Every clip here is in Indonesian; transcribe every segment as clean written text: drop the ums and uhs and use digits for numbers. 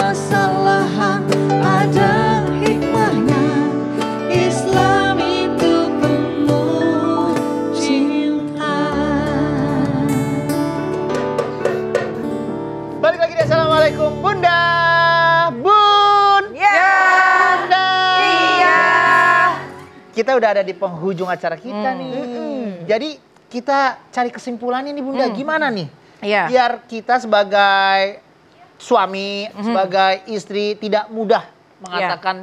permasalahan, ada hikmahnya. Islam itu penuh cinta. Balik lagi di Assalamualaikum Bunda. Bun. Ya. Bunda. Iya. Kita udah ada di penghujung acara kita nih. Jadi kita cari kesimpulannya nih Bunda, gimana nih? Iya. Biar kita sebagai suami, sebagai istri tidak mudah mengatakan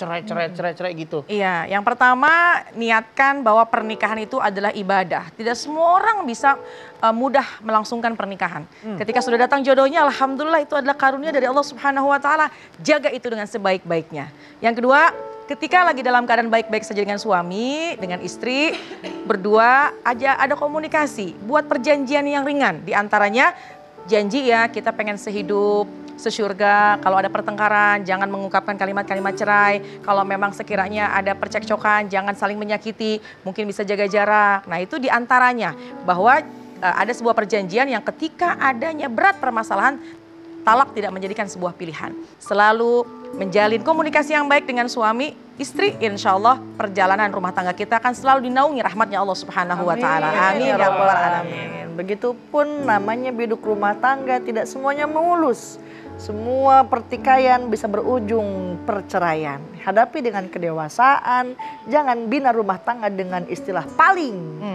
cerai gitu. Iya, yang pertama niatkan bahwa pernikahan itu adalah ibadah. Tidak semua orang bisa mudah melangsungkan pernikahan. Ketika sudah datang jodohnya, alhamdulillah itu adalah karunia dari Allah Subhanahu wa taala. Jaga itu dengan sebaik-baiknya. Yang kedua, ketika lagi dalam keadaan baik-baik saja dengan suami, dengan istri, berdua aja ada komunikasi, buat perjanjian yang ringan. Di antaranya janji ya kita pengen sehidup, sesurga. Kalau ada pertengkaran, jangan mengungkapkan kalimat-kalimat cerai. Kalau memang sekiranya ada percekcokan, jangan saling menyakiti. Mungkin bisa jaga jarak. Nah itu diantaranya bahwa ada sebuah perjanjian yang ketika adanya berat permasalahan, talak tidak menjadikan sebuah pilihan. Selalu menjalin komunikasi yang baik dengan suami, istri, insya Allah perjalanan rumah tangga kita akan selalu dinaungi rahmatnya Allah Subhanahu wa taala. Amin ya rabbal alamin. Begitupun namanya biduk rumah tangga, tidak semuanya mulus. Semua pertikaian bisa berujung perceraian. Hadapi dengan kedewasaan, jangan bina rumah tangga dengan istilah paling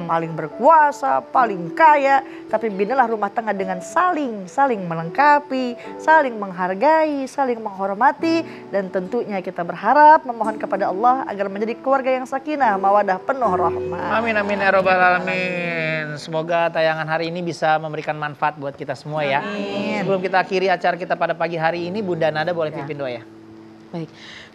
berkuasa, paling kaya, tapi binalah rumah tangga dengan saling melengkapi, saling menghargai, saling menghormati, dan tentunya kita berharap memohon kepada Allah agar menjadi keluarga yang sakinah, mawadah, penuh rahmat. Amin amin ya rabbal alamin. Semoga tayangan hari ini bisa memberikan manfaat buat kita semua ya. Amin. Sebelum kita akhiri acara kita pada pagi hari ini, Bunda Nada boleh pimpin doa ya. Baik.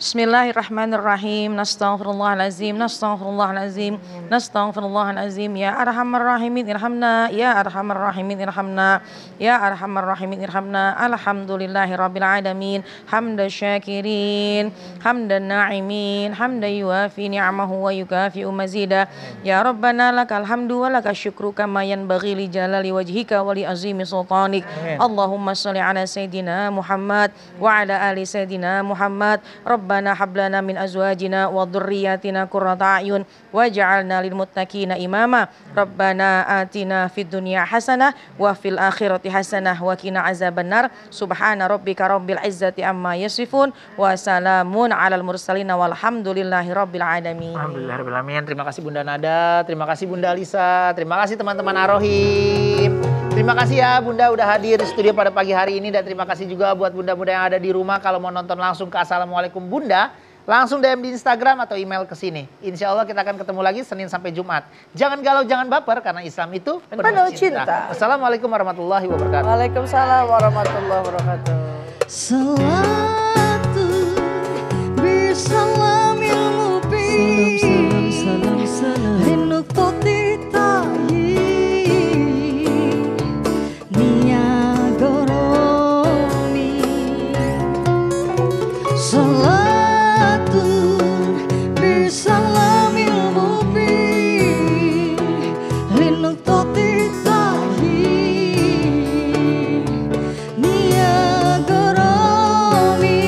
Bismillahirrahmanirrahim. Nastaghfirullahalazim, nastaghfirullahalazim, nastaghfirullahalazim. Ya arhamar rahimin irhamna, ya arhamar rahimin irhamna, ya arhamar rahimin irhamna. Alhamdulillahirabbil alamin. Hamdan syakirin, hamdan na'imin, hamdan yuafi ni'amahu wa yukafi'u mazida. Ya Rabbana lakal hamdu wa lakal syukru kama yanbaghi li jalali wajhika wa li azimi sultanik. Allahumma shalli ala sayidina Muhammad wa ala ali sayidina Muhammad. Rabbana hablana min azwajina wa dhurriyyatina qurrata a'yun waj'alna lil muttaqina imama. Rabbana atina fid dunya hasanah wa fil akhirati hasanah wa qina azabannar. Subhana rabbika rabbil izzati amma yasifun wa salamun alal mursalin walhamdulillahi rabbil alamin. Alhamdulillahirabbil alamin. Terima kasih Bunda Nada, terima kasih Bunda Lisa, terima kasih teman-teman Arohim. Terima kasih ya Bunda udah hadir di studio pada pagi hari ini, dan terima kasih juga buat bunda-bunda yang ada di rumah. Kalau mau nonton langsung ke Assalamualaikum Bunda, langsung DM di Instagram atau email ke sini. Insya Allah kita akan ketemu lagi Senin sampai Jumat. Jangan galau, jangan baper, karena Islam itu penuh cinta. Assalamualaikum warahmatullahi wabarakatuh. Waalaikumsalam warahmatullahi wabarakatuh. Salatu bisalamil mubin. Salam linuqtati tahi niyagoroni. Salatu bisalamil mubin linuqtati tahi niyagoroni.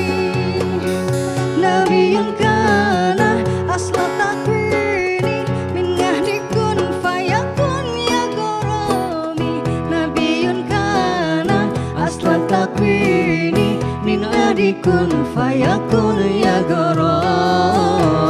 Nabiyun kana asla takwini min yahdikun fayakun ya goromi. Nabiyun kana asla takwini min yahdikun fayakun ya goromi.